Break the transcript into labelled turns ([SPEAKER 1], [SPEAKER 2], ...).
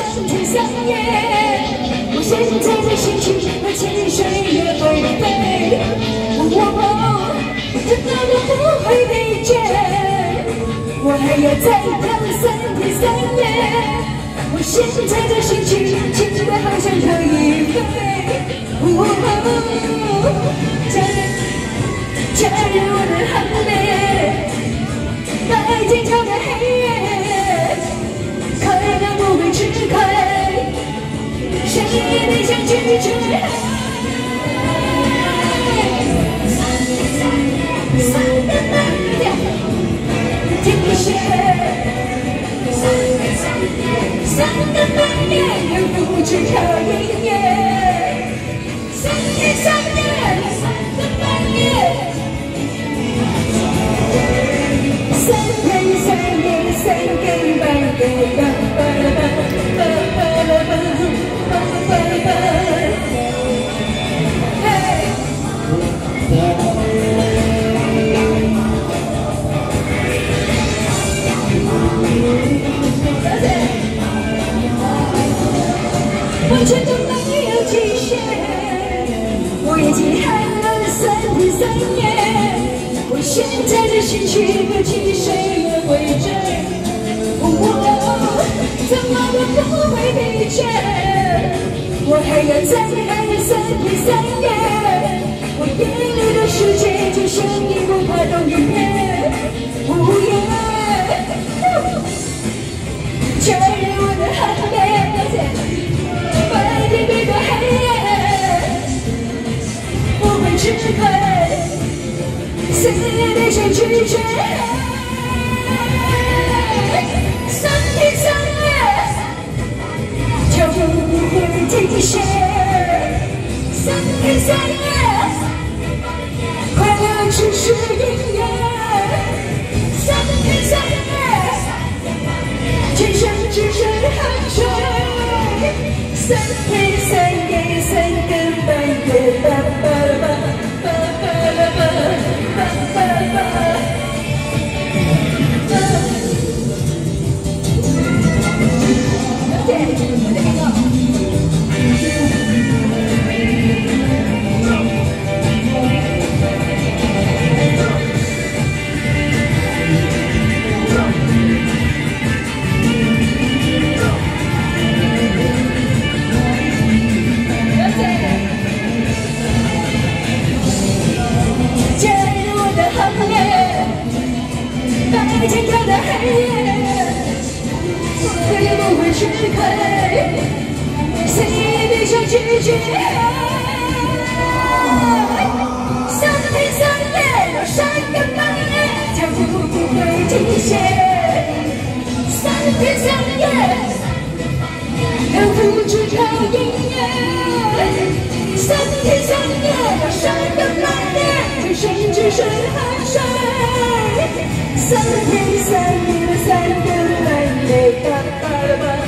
[SPEAKER 1] 天三夜，我现在的心情和汽水也会飞。我真的都不会疲倦，我还要再跳3天3夜。我现在的心情轻得好像可以飞。加入我的行列，白天跳到黑夜，快乐不会吃亏，谁也别想拒绝。3个半夜停歇，3个半夜又不知跳音乐，3天3夜，3个半夜。3天3夜3更半夜，巴巴拉巴，巴巴拉巴，巴巴拉巴。完全都没有极限，我已经喊了3天3夜。我现在的心情和汽水也会醉，我怎么都不会疲倦，我还要再喊3天3夜。我眼里的世界就像一部卡通影片，加入我的行列，白天比过黑夜，不会吃亏，谁也别想拒绝。3天3夜，跳舞不会停歇。3天3夜，快乐只是音乐。3天3夜，天上只剩汗水。3天3夜3更半夜，巴巴拉巴，巴巴拉巴，巴巴拉巴。白天跳到黑夜，我也不会吃亏，谁也别想拒绝。3天3夜到3个半夜，跳舞不会停歇。3天3夜，要付出跳音乐。3天3夜到3个半夜，全身只剩汗水。3天3夜3更半夜，巴巴拉巴。